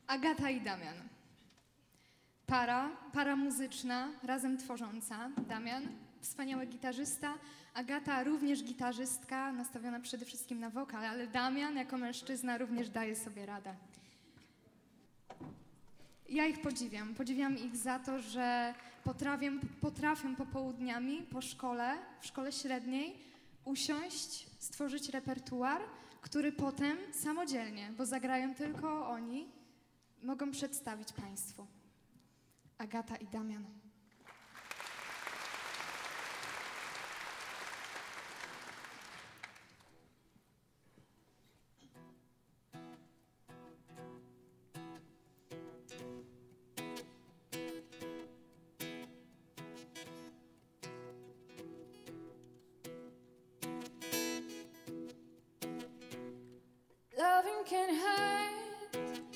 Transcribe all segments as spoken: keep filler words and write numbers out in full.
Agata i Damian. Para, para muzyczna, razem tworząca. Damian, wspaniały gitarzysta. Agata, również gitarzystka, nastawiona przede wszystkim na wokal, ale Damian jako mężczyzna również daje sobie radę. Ja ich podziwiam. Podziwiam ich za to, że potrafią, potrafią popołudniami po szkole, w szkole średniej, usiąść, stworzyć repertuar, który potem samodzielnie, bo zagrają tylko oni, mogą przedstawić Państwu. Agata i Damian. Loving can hurt,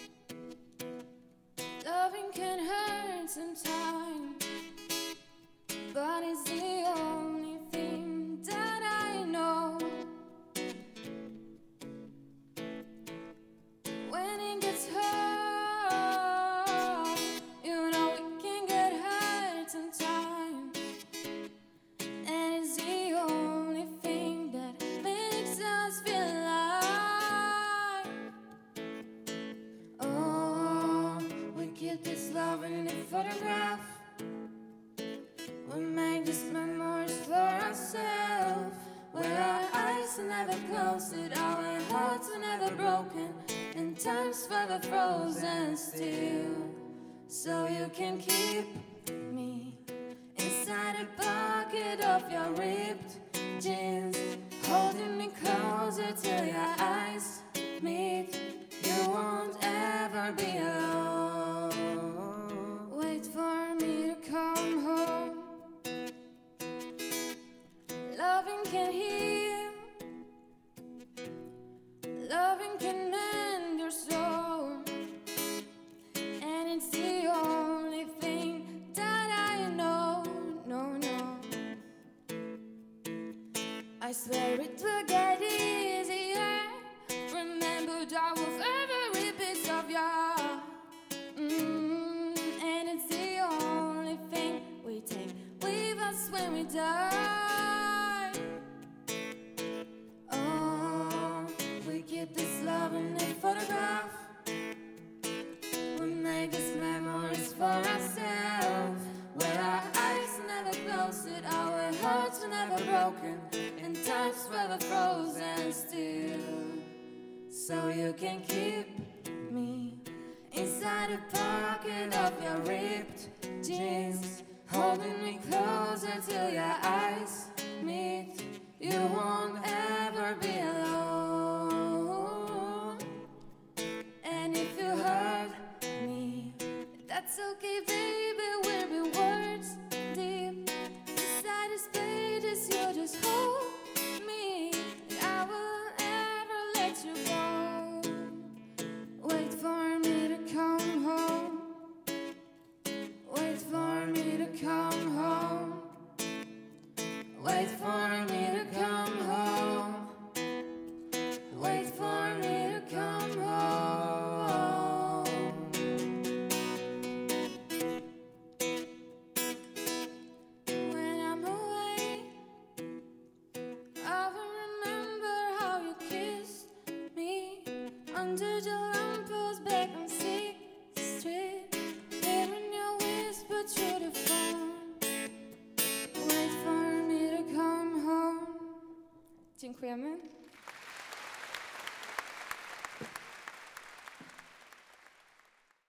loving can hurt sometimes, but it's the only thing that I know. When it gets hard, you know it can get hurt sometimes, and it's the only thing that makes us feel alive. Keep this love in a photograph. We make these memories for ourselves, where our eyes are never closed, our hearts are never broken, and time's forever frozen still. So you can keep me inside a pocket of your ripped jeans, holding me closer till your eyes meet. You won't ever be alone. Wait for me to come home. Loving can heal, loving can mend your soul, and it's the only thing that I know. No, no, I swear it will get easier. Remember that with every piece of you. Mm, and it's the only thing we take with us when we die. Oh, we keep this love in a photograph. We make these memories for ourselves, where our eyes are never closed, our hearts are never broken, and time's forever frozen still. So you can keep me inside a pocket of your ripped jeans, holding me closer till your eyes meet. You won't ever be alone. And if you hurt me, that's okay, baby, we'll be words deep. Inside these pages, you just hold me. I will never let you go. Wait for me to come home. Wait for me to come home. Wait for me to come home. Wait for me to come home. When I'm away, I will remember how you kissed me under the lamppost back on sixth Street, hearing your whisper through the phone. Wait for me to come home. Dziękujemy.